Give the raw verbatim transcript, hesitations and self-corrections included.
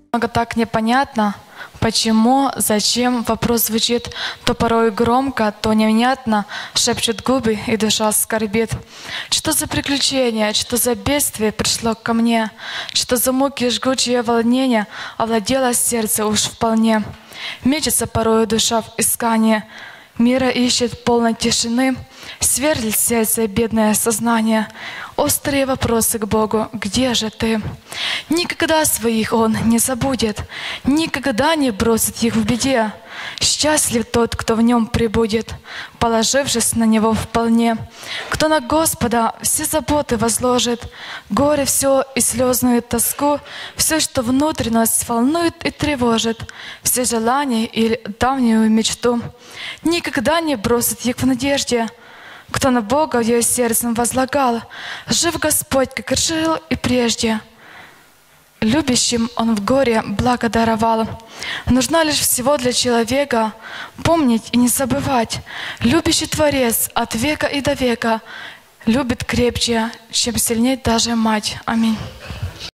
Много так непонятно, почему, зачем, вопрос звучит то порой громко, то невнятно, шепчут губы, и душа скорбит. Что за приключение, что за бедствие пришло ко мне, что за муки жгучие волнения овладело сердце уж вполне. Мечется порою душа в искании, мира ищет полной тишины, сверлит сердце бедное сознание. Острые вопросы к Богу: где же ты? Никогда своих Он не забудет, никогда не бросит их в беде. Счастлив тот, кто в Нем пребудет, положившись на Него вполне. Кто на Господа все заботы возложит, горе все и слезную тоску, все, что внутренность волнует и тревожит, все желания или давнюю мечту, никогда не бросит их в надежде. Кто на Бога в ее сердцем возлагал, жив Господь, как и жил и прежде. Любящим Он в горе благо даровал. Нужно лишь всего для человека помнить и не забывать. Любящий Творец от века и до века любит крепче, чем сильнее даже мать. Аминь.